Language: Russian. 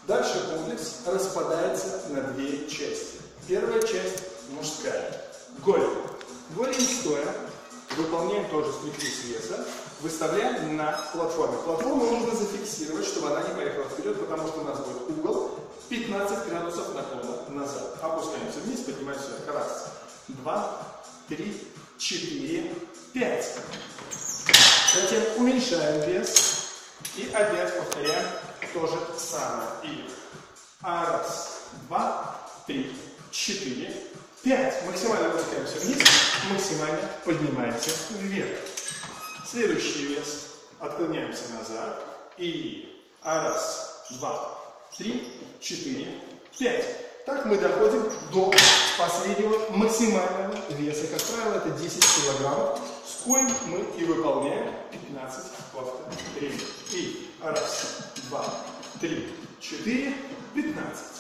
Дальше комплекс распадается на две части. Первая часть мужская. Голень. Голень стоя. Выполняем тоже с прикрыс веса. Выставляем на платформе. Платформу нужно зафиксировать, чтобы она не поехала вперед, потому что у нас будет угол 15 градусов наклона назад. Опускаемся вниз, поднимаемся вверх. Раз, два, три, 4, 5. Затем уменьшаем вес и опять повторяем то же самое. И раз, два, три, 4, 5. Максимально опускаемся вниз, максимально поднимаемся вверх. Следующий вес. Отклоняемся назад. И раз, два, три, 4, 5. Так мы доходим до последнего максимального веса. Как правило, это 10 килограммов, с коим мы и выполняем 15 повторений. И раз, два, три, 4, 15.